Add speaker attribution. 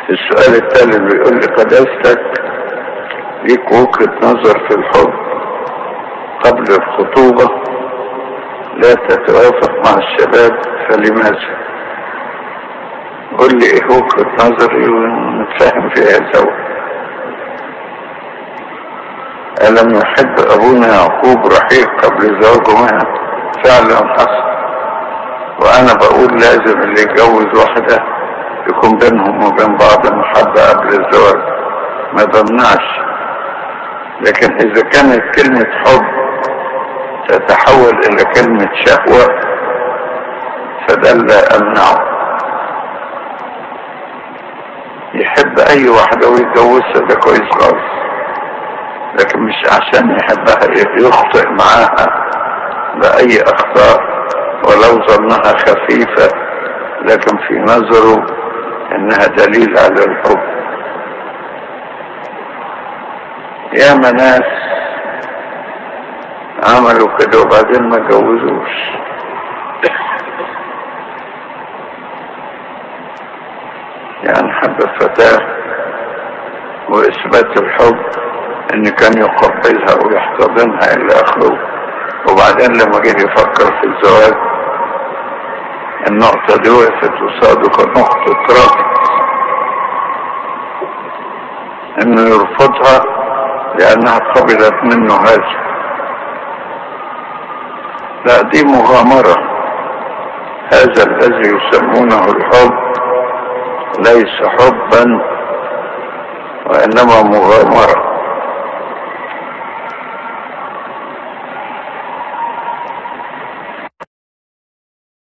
Speaker 1: السؤال التالي بيقول لي قداستك ليك وجهة نظر في الحب قبل الخطوبة لا تتوافق مع الشباب، فلماذا؟ قل لي ايه وجهة نظري ونتفاهم فيها سوا. ألم يحب أبونا يعقوب رحيل قبل زواجه معه؟ فعلا حصل، وأنا بقول لازم اللي يتجوز واحدة يكون بينهم وبين بعض محبة قبل الزواج، ما بمنعش. لكن إذا كانت كلمة حب تتحول إلى كلمة شهوة فده لا أمنعه. يحب أي واحدة ويتجوزها ده كويس خالص، لكن مش عشان يحبها يخطئ معاها بأي أخطاء ولو ظنها خفيفة، لكن في نظره إنها دليل على الحب. ياما ناس عملوا كده وبعدين ما جوزوش. يعني حب فتاة وإثبات الحب إن كان يقبلها ويحتضنها إلى آخره، وبعدين لما جه يفكر في الزواج النقطة دي وقفت وصادقة نقطة رفض، إنه يرفضها لأنها قبلت منه هذا. لا، دي مغامرة. هذا الذي يسمونه الحب ليس حبا وإنما مغامرة.